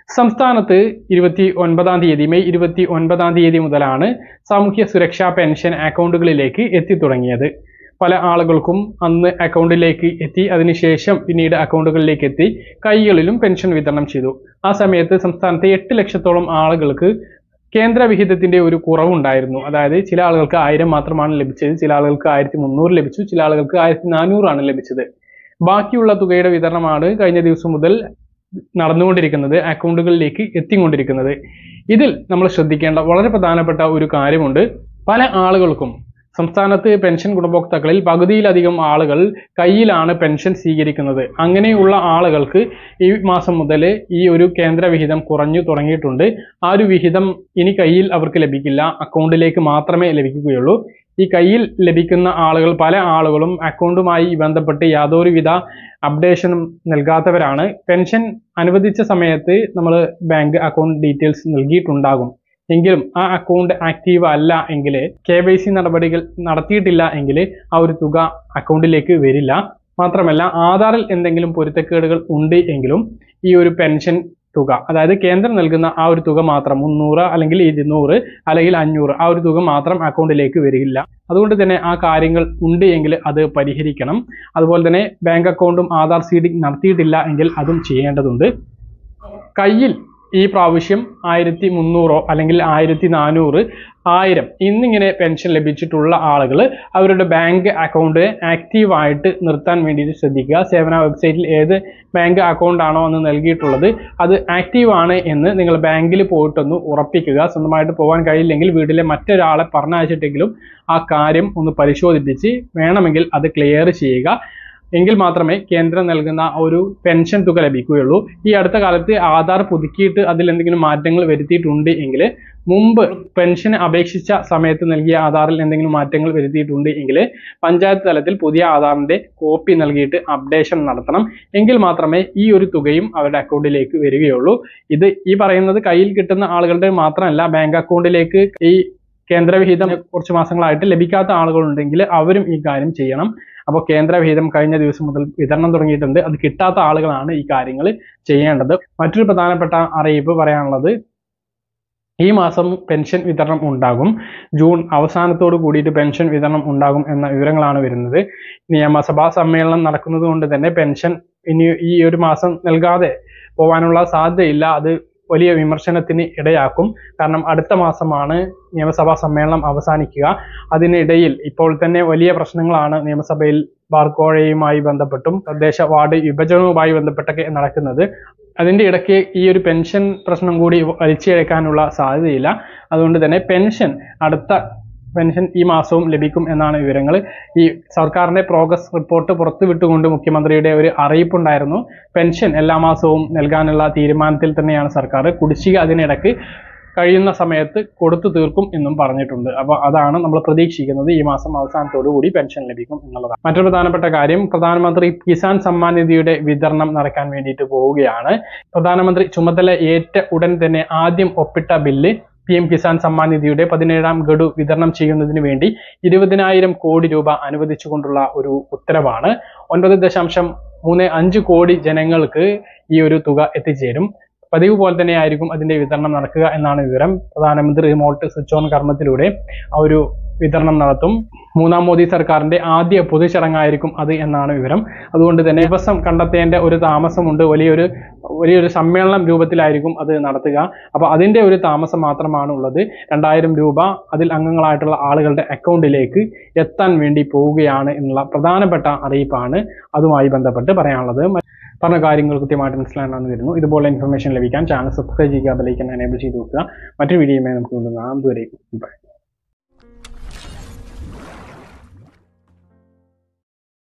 സംസ്ഥാനത്ത് 29-ാം തീയതി മെയ് 29-ാം തീയതി മുതലാണ് സാമൂഹ്യ സുരക്ഷാ പെൻഷൻ അക്കൗണ്ടുകളിലേക്ക് എത്തിത്തുടങ്ങിയത്. പല ആളുകൾക്കും അന്ന് അക്കൗണ്ടിലേക്ക് എത്തി, അതിനുശേഷം പിന്നീട് അക്കൗണ്ടുകളിലേക്ക് എത്തി, കൈകളിലും പെൻഷൻ വിതരണം ചെയ്തു. ആ സമയത്ത് സംസ്ഥാനത്തെ 8 ലക്ഷത്തോളം ആളുകൾക്ക് കേന്ദ്ര വിഹിതത്തിന്റെ ഒരു കുറവുണ്ടായിരുന്നു. അതായത് ചില ആളുകൾക്ക് 1000 മാത്രമാണ് ലഭിച്ചത്, ചില ആളുകൾക്ക് 1300 ലഭിച്ചു, ചില ആളുകൾക്ക് 1400 ആണ് ലഭിച്ചത്. ബാക്കിയുള്ള തുകയുടെ വിതരണമാണ് കഴിഞ്ഞ ദിവസം മുതൽ നടന്നുകൊണ്ടിരിക്കുന്നത്, അക്കൗണ്ടുകളിലേക്ക് എത്തിക്കൊണ്ടിരിക്കുന്നത്. ഇതിൽ നമ്മൾ ശ്രദ്ധിക്കേണ്ട വളരെ പ്രധാനപ്പെട്ട ഒരു കാര്യമുണ്ട്. പല ആളുകൾക്കും സംസ്ഥാനത്ത് പെൻഷൻ ഗുണഭോക്താക്കളിൽ പകുതിയിലധികം ആളുകൾ കയ്യിലാണ് പെൻഷൻ സ്വീകരിക്കുന്നത്. അങ്ങനെയുള്ള ആളുകൾക്ക് ഈ മാസം മുതൽ ഈ ഒരു കേന്ദ്ര വിഹിതം കുറഞ്ഞു തുടങ്ങിയിട്ടുണ്ട്. ആ ഒരു വിഹിതം ഇനി കയ്യിൽ അവർക്ക് ലഭിക്കില്ല, അക്കൗണ്ടിലേക്ക് മാത്രമേ ലഭിക്കുകയുള്ളൂ. ഈ കയ്യിൽ ലഭിക്കുന്ന ആളുകൾ പല ആളുകളും അക്കൗണ്ടുമായി ബന്ധപ്പെട്ട് യാതൊരുവിധ അപ്ഡേഷനും നൽകാത്തവരാണ്. പെൻഷൻ അനുവദിച്ച സമയത്ത് നമ്മൾ ബാങ്ക് അക്കൗണ്ട് ഡീറ്റെയിൽസ് നൽകിയിട്ടുണ്ടാകും. എങ്കിലും ആ അക്കൗണ്ട് ആക്റ്റീവ് അല്ല എങ്കിൽ, KYC നടപടികൾ നടത്തിയിട്ടില്ല എങ്കിൽ ആ ഒരു തുക അക്കൗണ്ടിലേക്ക് വരില്ല. മാത്രമല്ല ആധാറിൽ എന്തെങ്കിലും പൊരുത്തക്കേടുകൾ ഉണ്ട് എങ്കിലും ഈ ഒരു പെൻഷൻ തുക, അതായത് കേന്ദ്രം നൽകുന്ന ആ ഒരു തുക മാത്രം 300 അല്ലെങ്കിൽ 200 അല്ലെങ്കിൽ 500 ആ ഒരു തുക മാത്രം അക്കൗണ്ടിലേക്ക് വരില്ല. അതുകൊണ്ട് തന്നെ ആ കാര്യങ്ങൾ ഉണ്ട് എങ്കിൽ അത് പരിഹരിക്കണം. അതുപോലെ തന്നെ ബാങ്ക് അക്കൗണ്ടും ആധാർ സീഡിംഗ് നടത്തിയിട്ടില്ല എങ്കിൽ അതും ചെയ്യേണ്ടതുണ്ട്. കയ്യിൽ ഈ പ്രാവശ്യം 1300 അല്ലെങ്കിൽ 1400, 1000 എന്നിങ്ങനെ പെൻഷൻ ലഭിച്ചിട്ടുള്ള ആളുകൾ അവരുടെ ബാങ്ക് അക്കൗണ്ട് ആക്റ്റീവായിട്ട് നിർത്താൻ വേണ്ടിയിട്ട് ശ്രദ്ധിക്കുക. സേവന വെബ്സൈറ്റിൽ ഏത് ബാങ്ക് അക്കൗണ്ട് ആണോ എന്ന് നൽകിയിട്ടുള്ളത് അത് ആക്റ്റീവ് ആണ് എന്ന് നിങ്ങൾ ബാങ്കിൽ പോയിട്ടൊന്ന് ഉറപ്പിക്കുക. സ്വന്തമായിട്ട് പോകാൻ കഴിയില്ലെങ്കിൽ വീട്ടിലെ മറ്റൊരാളെ പറഞ്ഞയച്ചിട്ടെങ്കിലും ആ കാര്യം ഒന്ന് പരിശോധിപ്പിച്ച് വേണമെങ്കിൽ അത് ക്ലിയർ ചെയ്യുക. എങ്കിൽ മാത്രമേ കേന്ദ്രം നൽകുന്ന ഒരു പെൻഷൻ തുക ലഭിക്കുകയുള്ളൂ. ഈ അടുത്ത കാലത്ത് ആധാർ പുതുക്കിയിട്ട് അതിൽ എന്തെങ്കിലും മാറ്റങ്ങൾ വരുത്തിയിട്ടുണ്ട് എങ്കിൽ, മുമ്പ് പെൻഷന് അപേക്ഷിച്ച സമയത്ത് നൽകിയ ആധാറിൽ എന്തെങ്കിലും മാറ്റങ്ങൾ വരുത്തിയിട്ടുണ്ട് എങ്കിൽ പഞ്ചായത്ത് തലത്തിൽ പുതിയ ആധാറിന്റെ കോപ്പി നൽകിയിട്ട് അപ്ഡേഷൻ നടത്തണം. എങ്കിൽ മാത്രമേ ഈ ഒരു തുകയും അവരുടെ അക്കൗണ്ടിലേക്ക് വരികയുള്ളൂ. ഇത് ഈ പറയുന്നത് കയ്യിൽ കിട്ടുന്ന ആളുകളുടെ മാത്രമല്ല, ബാങ്ക് അക്കൗണ്ടിലേക്ക് ഈ കേന്ദ്രവിഹിതം കുറച്ച് മാസങ്ങളായിട്ട് ലഭിക്കാത്ത ആളുകളുണ്ടെങ്കിൽ അവരും ഈ കാര്യം ചെയ്യണം. അപ്പോൾ കേന്ദ്രവിഹിതം കഴിഞ്ഞ ദിവസം മുതൽ വിതരണം തുടങ്ങിയിട്ടുണ്ട്. അത് കിട്ടാത്ത ആളുകളാണ് ഈ കാര്യങ്ങൾ ചെയ്യേണ്ടത്. മറ്റൊരു പ്രധാനപ്പെട്ട അറിയിപ്പ് പറയാനുള്ളത്, ഈ മാസം പെൻഷൻ വിതരണം ഉണ്ടാകും. ജൂൺ അവസാനത്തോട് കൂടിയിട്ട് പെൻഷൻ വിതരണം ഉണ്ടാകും എന്ന വിവരങ്ങളാണ് വരുന്നത്. നിയമസഭാ സമ്മേളനം നടക്കുന്നത് കൊണ്ട് തന്നെ പെൻഷൻ ഇനി ഈ ഒരു മാസം നൽകാതെ പോകാനുള്ള സാധ്യതയില്ല. അത് വലിയ വിമർശനത്തിന് ഇടയാക്കും. കാരണം അടുത്ത മാസമാണ് നിയമസഭാ സമ്മേളനം അവസാനിക്കുക. അതിനിടയിൽ ഇപ്പോൾ തന്നെ വലിയ പ്രശ്നങ്ങളാണ് നിയമസഭയിൽ ബാർക്കോഴയുമായി ബന്ധപ്പെട്ടും തദ്ദേശ വാർഡ് വിഭജനവുമായി ബന്ധപ്പെട്ടൊക്കെ നടക്കുന്നത്. അതിൻ്റെ ഇടയ്ക്ക് ഈ ഒരു പെൻഷൻ പ്രശ്നം കൂടി വലിച്ചിഴക്കാനുള്ള സാധ്യതയില്ല. അതുകൊണ്ട് തന്നെ അടുത്ത പെൻഷൻ ഈ മാസവും ലഭിക്കും എന്നാണ് വിവരങ്ങൾ. ഈ സർക്കാരിന്റെ പ്രോഗ്രസ് റിപ്പോർട്ട് പുറത്തുവിട്ടുകൊണ്ട് മുഖ്യമന്ത്രിയുടെ ഒരു അറിയിപ്പുണ്ടായിരുന്നു. പെൻഷൻ എല്ലാ മാസവും നൽകാനുള്ള തീരുമാനത്തിൽ തന്നെയാണ് സർക്കാർ. കുടിശ്ശിക അതിനിടയ്ക്ക് കഴിയുന്ന സമയത്ത് കൊടുത്തു തീർക്കും എന്നും പറഞ്ഞിട്ടുണ്ട്. അപ്പോൾ അതാണ് നമ്മൾ പ്രതീക്ഷിക്കുന്നത്, ഈ മാസം അവസാനത്തോടു കൂടി പെൻഷൻ ലഭിക്കും എന്നുള്ളതാണ്. മറ്റൊരു പ്രധാനപ്പെട്ട കാര്യം, പ്രധാനമന്ത്രി കിസാൻ സമ്മാൻ നിധിയുടെ വിതരണം നടക്കാൻ വേണ്ടിയിട്ട് പോവുകയാണ്. പ്രധാനമന്ത്രി ചുമതല ഏറ്റ ഉടൻ തന്നെ ആദ്യം ഒപ്പിട്ട ബില്ല് PM കിസാൻ സമ്മാൻ നിധിയുടെ 17ാം ഗഡു വിതരണം ചെയ്യുന്നതിന് വേണ്ടി 20,000 കോടി രൂപ അനുവദിച്ചുകൊണ്ടുള്ള ഒരു ഉത്തരവാണ്. 9.35 കോടി ജനങ്ങൾക്ക് ഈ ഒരു തുക എത്തിച്ചേരും. പതിവ് പോലെ തന്നെ ആയിരിക്കും അതിന്റെ വിതരണം നടക്കുക എന്നാണ് വിവരം. പ്രധാനമന്ത്രി റിമോട്ട് സ്വിച്ച് ഓൺ കർമ്മത്തിലൂടെ ആ ഒരു വിതരണം നടത്തും. 3ാം മോദി സർക്കാരിന്റെ ആദ്യ പൊതുചടങ്ങായിരിക്കും അത് എന്നാണ് വിവരം. അതുകൊണ്ട് തന്നെ ദിവസം കണ്ടെത്തേണ്ട ഒരു താമസമുണ്ട്. വലിയൊരു സമ്മേളനം രൂപത്തിലായിരിക്കും അത് നടത്തുക. അപ്പോൾ അതിന്റെ ഒരു താമസം മാത്രമാണ് ഉള്ളത്. 2000 രൂപ അതിൽ അംഗങ്ങളായിട്ടുള്ള ആളുകളുടെ അക്കൗണ്ടിലേക്ക് എത്താൻ വേണ്ടി പോവുകയാണ് എന്നുള്ള പ്രധാനപ്പെട്ട അറിയിപ്പാണ് അതുമായി ബന്ധപ്പെട്ട് പറയാനുള്ളത്. പറഞ്ഞ കാര്യങ്ങൾ കൃത്യമായിട്ട് മനസ്സിലാണെന്ന് വരുന്നു. ഇതുപോലെ ഇൻഫർമേഷൻ ലഭിക്കാൻ ചാനൽ സബ്സ്ക്രൈബ് ചെയ്യുക, ബെൽ ഐക്കൺ എനേബിൾ ചെയ്ത് വെക്കുക. മറ്റൊരു വീഡിയോയുമായി നമുക്ക് കാണാം. അതുവരെ ബൈ.